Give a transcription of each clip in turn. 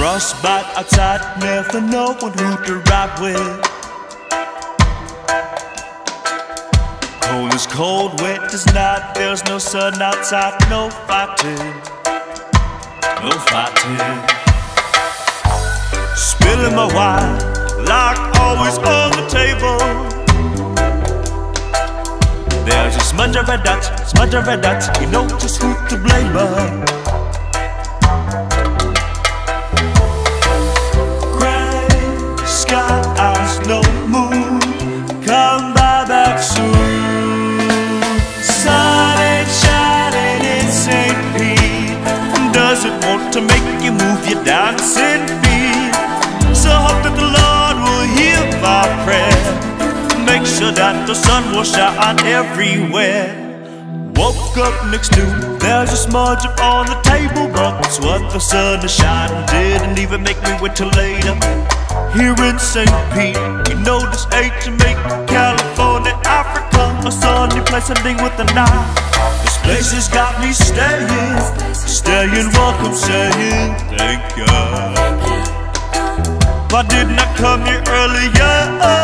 Frostbite outside, never know who to ride with. Cold is cold, wet is not. There's no sun outside, no fighting, no fighting. Spilling my wine, like always on the table. There's a smudge of red dots, you know just who to blame. Gray skies, no moon, come back soon. Sun ain't shining in St. Pete, does it want to make you move your dancing feet? So hope that the Lord will hear my prayer, make sure that the sun will shine everywhere. Woke up next to, there's a smudge up on the table, but it's what the sun is shining. Didn't even make me wait till later. Here in St. Pete, you know this ain't Jamaica, California, Africa, a sunny place ending with a night. This place has got me staying, welcome, saying thank you. Why didn't I come here earlier?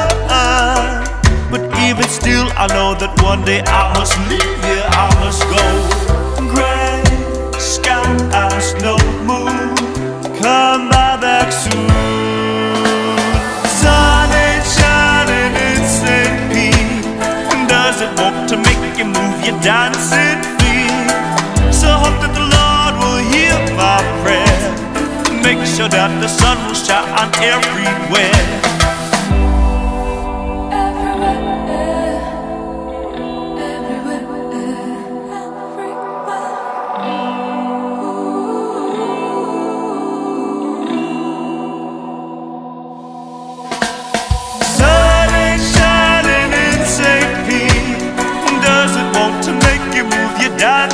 But even still, I know that one day I must leave here, I must go. Gray skies, no moon, come back soon. Sun ain't shining in St. Pete, does it want to make you move your dancing feet? So hope that the Lord will hear my prayer, make sure that the sun will shine everywhere. Sun ain't shining in St. Pete, does it want to make you move your dancing